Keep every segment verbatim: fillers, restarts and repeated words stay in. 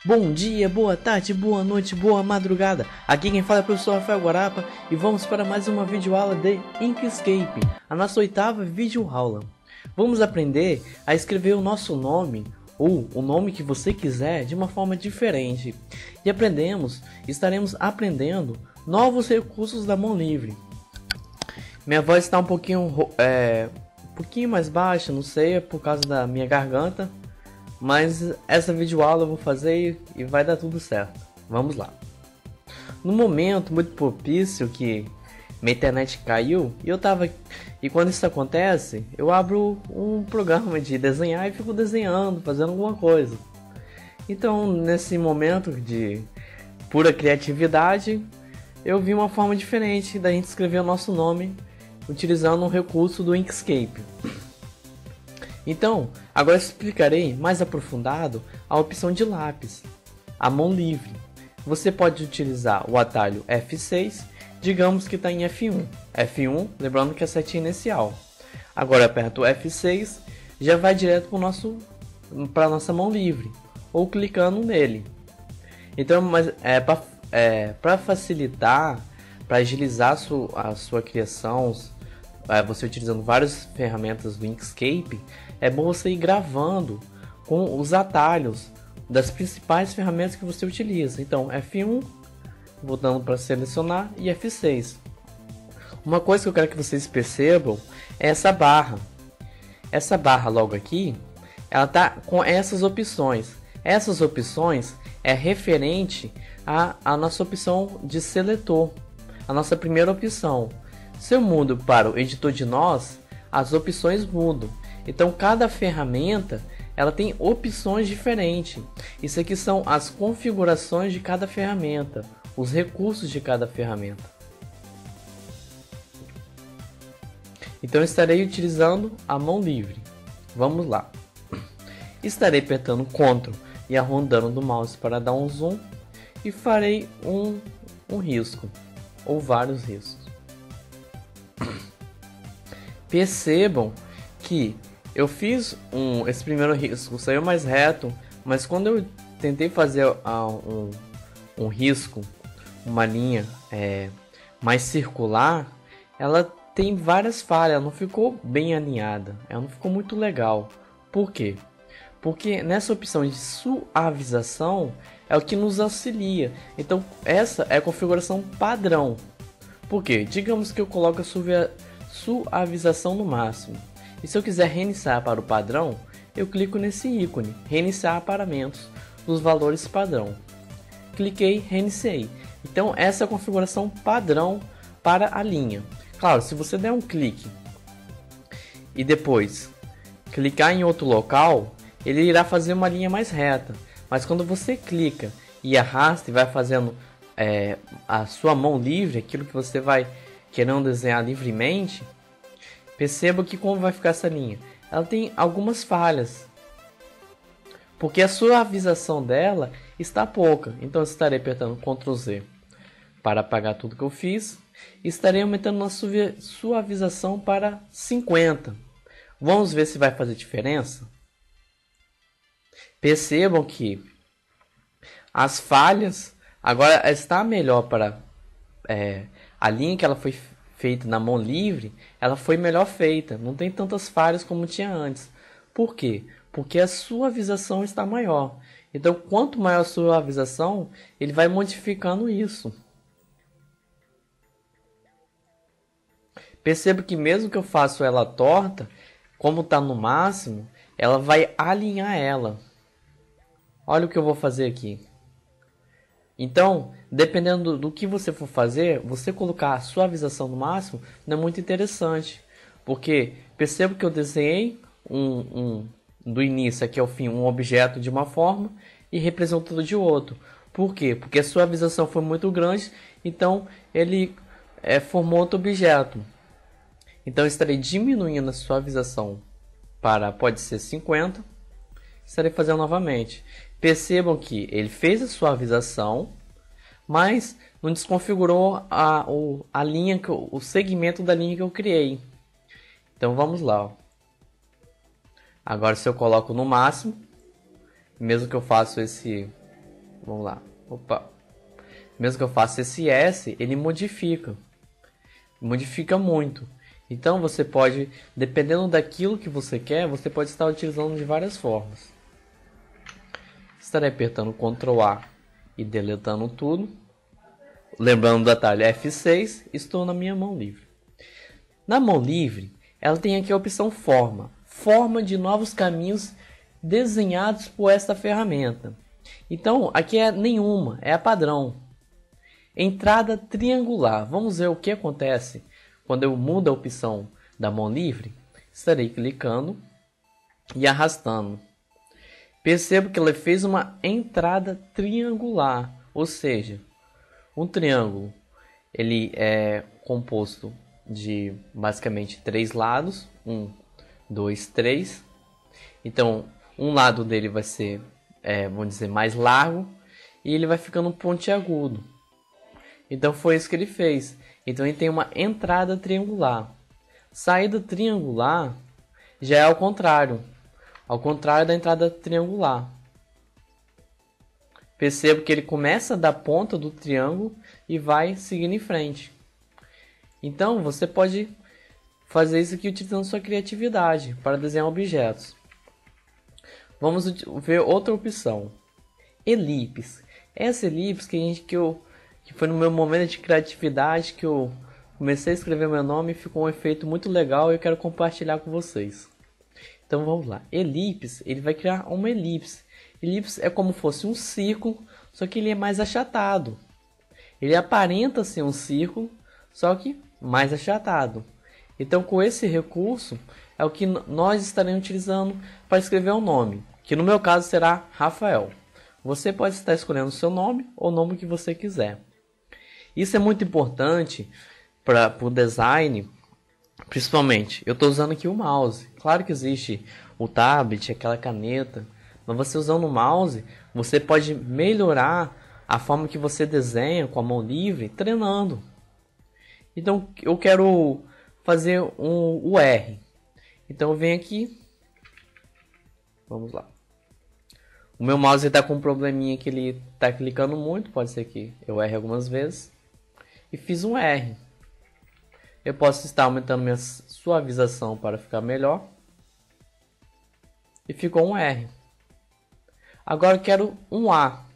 Bom dia, boa tarde, boa noite, boa madrugada. Aqui quem fala é o professor Rafael Guarapa e vamos para mais uma videoaula de Inkscape, a nossa oitava videoaula. Vamos aprender a escrever o nosso nome ou o nome que você quiser de uma forma diferente. E aprendemos, estaremos aprendendo novos recursos da mão livre. Minha voz está um pouquinho, é, um pouquinho mais baixa, não sei, é por causa da minha garganta. Mas essa videoaula eu vou fazer e vai dar tudo certo. Vamos lá. No momento muito propício que minha internet caiu e eu tava e quando isso acontece, eu abro um programa de desenhar e fico desenhando, fazendo alguma coisa. Então, nesse momento de pura criatividade, eu vi uma forma diferente da gente escrever o nosso nome utilizando um recurso do Inkscape. Então, agora eu explicarei mais aprofundado a opção de lápis, a mão livre. Você pode utilizar o atalho F seis, digamos que está em F um. F um, lembrando que é a setinha inicial. Agora aperto o F seis, já vai direto para a nossa mão livre, ou clicando nele. Então, mas, é, para é, facilitar, para agilizar a sua, a sua criação, você utilizando várias ferramentas do Inkscape, é bom você ir gravando com os atalhos das principais ferramentas que você utiliza. Então, F um, voltando para selecionar, e F seis. Uma coisa que eu quero que vocês percebam é essa barra. Essa barra logo aqui, ela tá com essas opções. Essas opções é referente à, à nossa opção de seletor, a nossa primeira opção. Se eu mudo para o editor de nós, as opções mudam. Então cada ferramenta ela tem opções diferentes. Isso aqui são as configurações de cada ferramenta, os recursos de cada ferramenta. Então eu estarei utilizando a mão livre. Vamos lá. Estarei apertando Ctrl e arrondando do mouse para dar um zoom e farei um, um risco ou vários riscos. Percebam que eu fiz um, esse primeiro risco, saiu mais reto, mas quando eu tentei fazer uh, um, um risco, uma linha é, mais circular, ela tem várias falhas, ela não ficou bem alinhada, ela não ficou muito legal. Por quê? Porque nessa opção de suavização é o que nos auxilia. Então essa é a configuração padrão. Por quê? Digamos que eu coloco a suavização no máximo. E se eu quiser reiniciar para o padrão, eu clico nesse ícone, reiniciar paramentos dos valores padrão. Cliquei, reiniciei. Então essa é a configuração padrão para a linha. Claro, se você der um clique e depois clicar em outro local, ele irá fazer uma linha mais reta. Mas quando você clica e arrasta e vai fazendo é, a sua mão livre, aquilo que você vai querendo desenhar livremente, perceba que como vai ficar essa linha. Ela tem algumas falhas, porque a suavização dela está pouca. Então eu estarei apertando Ctrl Z para apagar tudo que eu fiz. E estarei aumentando a suavização para cinquenta. Vamos ver se vai fazer diferença. Percebam que as falhas agora está melhor para é, a linha que ela foi feita na mão livre, ela foi melhor feita, não tem tantas falhas como tinha antes. Por quê? Porque a suavização está maior. Então, quanto maior a suavização, ele vai modificando isso. Perceba que mesmo que eu faça ela torta, como está no máximo, ela vai alinhar ela. Olha o que eu vou fazer aqui. Então, dependendo do que você for fazer, você colocar a suavização no máximo não é muito interessante. Porque percebo que eu desenhei um, um, do início aqui ao fim um objeto de uma forma e representando de outro. Por quê? Porque a suavização foi muito grande, então ele é, formou outro objeto. Então eu estarei diminuindo a suavização para, pode ser cinquenta. Estarei fazendo novamente. Percebam que ele fez a suavização, mas não desconfigurou a, o, a linha que eu, o segmento da linha que eu criei. Então vamos lá. Ó. Agora se eu coloco no máximo, mesmo que eu faça esse Vamos lá. Opa. Mesmo que eu faça esse S, ele modifica. Modifica muito. Então você pode, dependendo daquilo que você quer, você pode estar utilizando de várias formas. Estarei apertando control A e deletando tudo. Lembrando do atalho F seis, estou na minha mão livre. Na mão livre, ela tem aqui a opção forma. Forma de novos caminhos desenhados por esta ferramenta. Então, aqui é nenhuma, é a padrão. Entrada triangular. Vamos ver o que acontece quando eu mudo a opção da mão livre. Estarei clicando e arrastando. Percebo que ela fez uma entrada triangular, ou seja, um triângulo ele é composto de basicamente três lados, um, dois, três. Então, um lado dele vai ser, é, vamos dizer, mais largo e ele vai ficando pontiagudo. Então foi isso que ele fez. Então ele tem uma entrada triangular. Saída triangular já é ao contrário. Ao contrário da entrada triangular. Percebo que ele começa da ponta do triângulo e vai seguindo em frente. Então você pode fazer isso aqui utilizando sua criatividade para desenhar objetos. Vamos ver outra opção. Elipse. Essa elipse que, a gente, que, eu, que foi no meu momento de criatividade que eu comecei a escrever meu nome e ficou um efeito muito legal e eu quero compartilhar com vocês. Então vamos lá. Elipse, ele vai criar uma elipse. Elipse é como se fosse um círculo, só que ele é mais achatado. Ele aparenta ser um círculo, só que mais achatado. Então com esse recurso é o que nós estaremos utilizando para escrever um nome, que no meu caso será Rafael. Você pode estar escolhendo o seu nome ou o nome que você quiser. Isso é muito importante para o design, principalmente. Eu estou usando aqui o mouse. Claro que existe o tablet, aquela caneta, mas você usando o mouse, você pode melhorar a forma que você desenha com a mão livre, treinando. Então eu quero fazer um, o R. Então eu venho aqui. Vamos lá. O meu mouse está com um probleminha que ele está clicando muito. Pode ser que eu erre algumas vezes. E fiz um R. Eu posso estar aumentando minha suavização para ficar melhor. E ficou um R. Agora eu quero um A.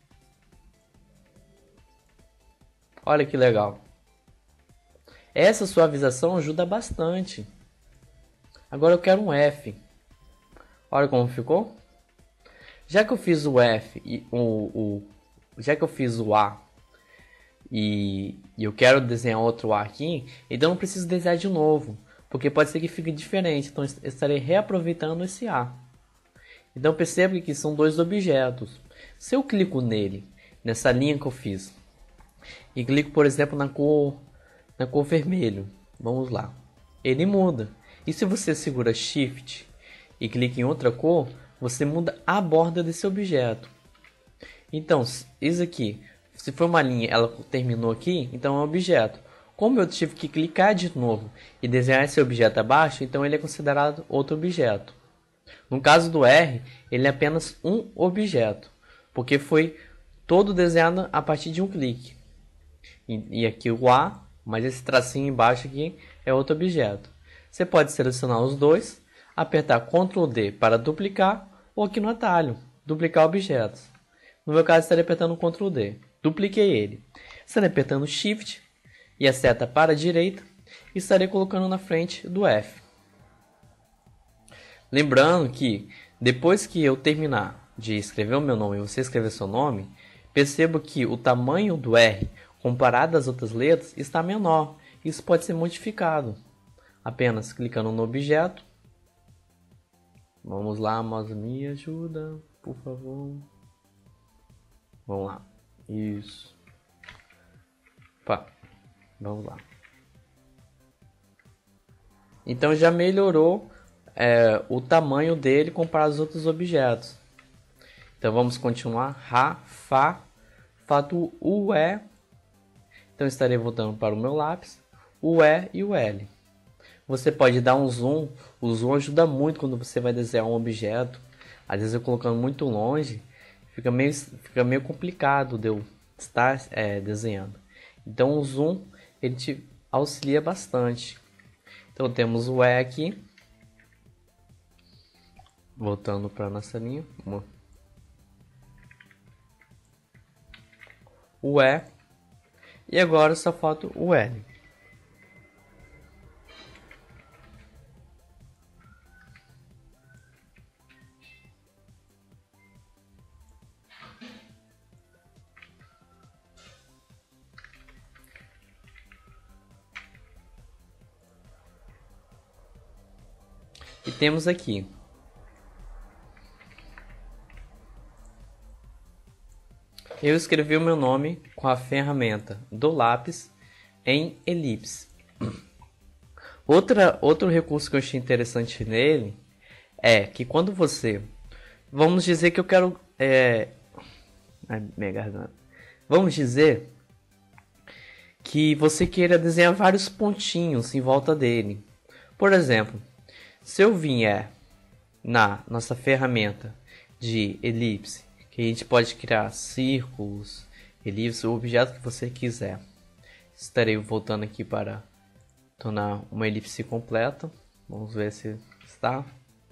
Olha que legal. Essa suavização ajuda bastante. Agora eu quero um F. Olha como ficou. Já que eu fiz o F e o, o já que eu fiz o A e, e eu quero desenhar outro A aqui, então não preciso desenhar de novo, porque pode ser que fique diferente. Então eu estarei reaproveitando esse A. Então perceba que são dois objetos. Se eu clico nele, nessa linha que eu fiz, e clico, por exemplo, na cor na cor vermelho, vamos lá, ele muda. E se você segura Shift e clica em outra cor, você muda a borda desse objeto. Então, isso aqui, se for uma linha, ela terminou aqui, então é um objeto. Como eu tive que clicar de novo e desenhar esse objeto abaixo, então ele é considerado outro objeto. No caso do R, ele é apenas um objeto, porque foi todo desenhado a partir de um clique. E, e aqui o A, mas esse tracinho embaixo aqui é outro objeto. Você pode selecionar os dois, apertar control D para duplicar, ou aqui no atalho, duplicar objetos. No meu caso, estarei apertando control D. Dupliquei ele. Estarei apertando Shift e a seta para a direita e estarei colocando na frente do F. Lembrando que depois que eu terminar de escrever o meu nome e você escrever seu nome, percebo que o tamanho do R comparado às outras letras está menor. Isso pode ser modificado apenas clicando no objeto. Vamos lá, mouse, me ajuda, por favor. Vamos lá. Isso. Pá. Vamos lá. Então já melhorou é, o tamanho dele comparado aos outros objetos. Então vamos continuar. Ra, Fá, Fá do U, E. Então estarei voltando para o meu lápis. O E e o L. Você pode dar um zoom. O zoom ajuda muito quando você vai desenhar um objeto. Às vezes eu colocando muito longe, fica meio, fica meio complicado de eu estar é, desenhando. Então o zoom ele te auxilia bastante. Então temos o E aqui. Voltando para nossa linha. O E. E agora só falta o L. E temos aqui eu escrevi o meu nome com a ferramenta do lápis em elipse. Outra, outro recurso que eu achei interessante nele é que quando você... Vamos dizer que eu quero... É, ai, minha garganta. Vamos dizer que você queira desenhar vários pontinhos em volta dele. Por exemplo, se eu vier na nossa ferramenta de elipse, que a gente pode criar círculos, elipses, o objeto que você quiser. Estarei voltando aqui para tornar uma elipse completa. Vamos ver se está.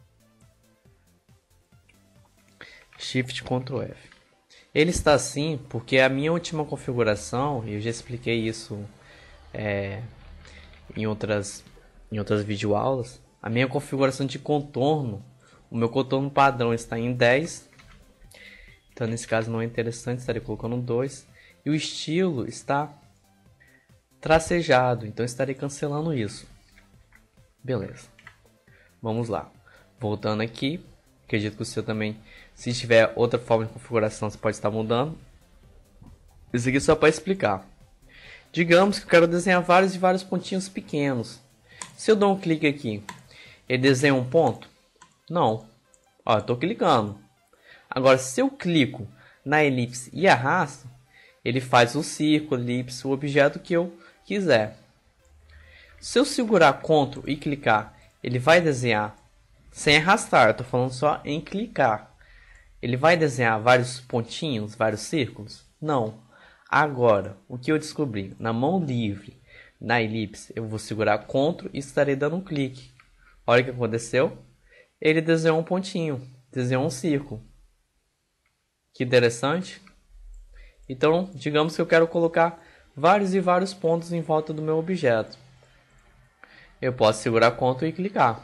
Shift Ctrl F. Ele está assim porque a minha última configuração, eu já expliquei isso é, em outras em outras videoaulas, a minha configuração de contorno, o meu contorno padrão está em dez. Então nesse caso não é interessante, estarei colocando dois. E o estilo está tracejado, então estarei cancelando isso. Beleza. Vamos lá. Voltando aqui, acredito que o seu também, se tiver outra forma de configuração, você pode estar mudando. Isso aqui é só para explicar. Digamos que eu quero desenhar vários e vários pontinhos pequenos. Se eu dou um clique aqui, ele desenha um ponto? Não. Ó, eu estou clicando. Agora, se eu clico na elipse e arrasto, ele faz o círculo, elipse, o objeto que eu quiser. Se eu segurar Ctrl e clicar, ele vai desenhar sem arrastar, eu estou falando só em clicar. Ele vai desenhar vários pontinhos, vários círculos? Não. Agora, o que eu descobri? Na mão livre, na elipse, eu vou segurar Ctrl e estarei dando um clique. Olha o que aconteceu. Ele desenhou um pontinho, desenhou um círculo. Que interessante. Então, digamos que eu quero colocar vários e vários pontos em volta do meu objeto. Eu posso segurar Ctrl e clicar.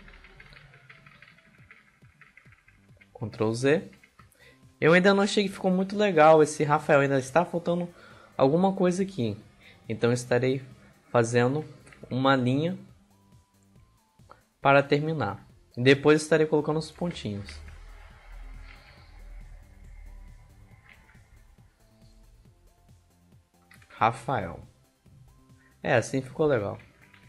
Ctrl Z. Eu ainda não achei que ficou muito legal esse Rafael. Ainda está faltando alguma coisa aqui. Então, estarei fazendo uma linha para terminar. Depois estarei colocando os pontinhos. Rafael. É, assim ficou legal.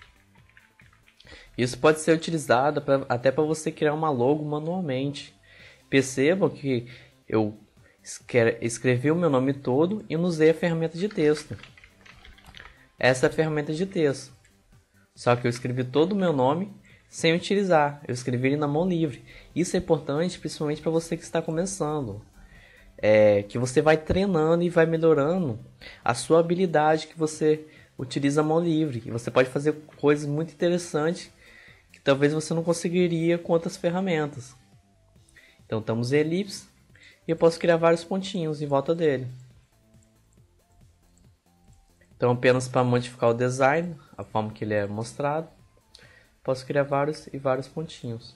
Isso pode ser utilizado pra, até para você criar uma logo manualmente. Percebam que eu escrevi o meu nome todo e não usei a ferramenta de texto. Essa é a ferramenta de texto. Só que eu escrevi todo o meu nome sem utilizar. Eu escrevi ele na mão livre. Isso é importante principalmente para você que está começando. É, que você vai treinando e vai melhorando a sua habilidade que você utiliza a mão livre. E você pode fazer coisas muito interessantes que talvez você não conseguiria com outras ferramentas. Então estamos em elipse e eu posso criar vários pontinhos em volta dele. Então apenas para modificar o design, a forma que ele é mostrado, posso criar vários e vários pontinhos.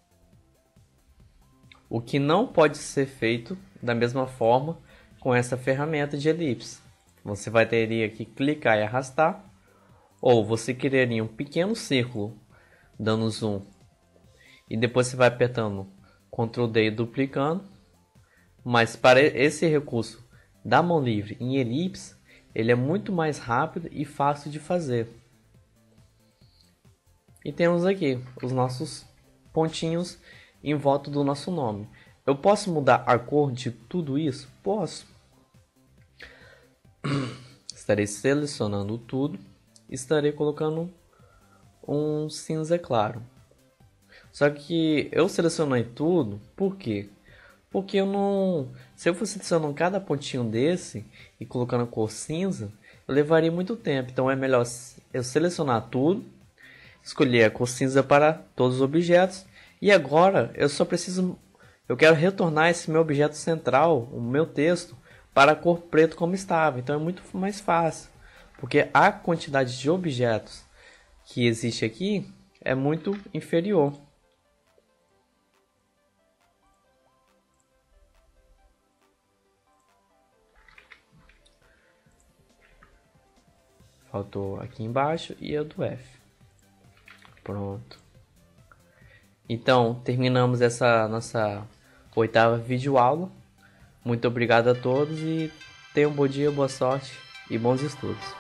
O que não pode ser feito da mesma forma com essa ferramenta de elipse. Você vai ter que clicar e arrastar, ou você criaria um pequeno círculo dando zoom e depois você vai apertando Ctrl D e duplicando. Mas para esse recurso da mão livre em elipse, ele é muito mais rápido e fácil de fazer. E temos aqui os nossos pontinhos em volta do nosso nome. Eu posso mudar a cor de tudo isso? Posso. Estarei selecionando tudo. Estarei colocando um cinza claro. Só que eu selecionei tudo, por quê? porque eu não... Se eu fosse adicionando cada pontinho desse e colocando cor cinza, eu levaria muito tempo. Então é melhor eu selecionar tudo, escolher a cor cinza para todos os objetos. E agora eu só preciso... Eu quero retornar esse meu objeto central, o meu texto, para a cor preto como estava. Então é muito mais fácil, porque a quantidade de objetos que existe aqui é muito inferior. Faltou aqui embaixo e o do F. Pronto. Então, terminamos essa nossa oitava videoaula. Muito obrigado a todos e tenham um bom dia, boa sorte e bons estudos.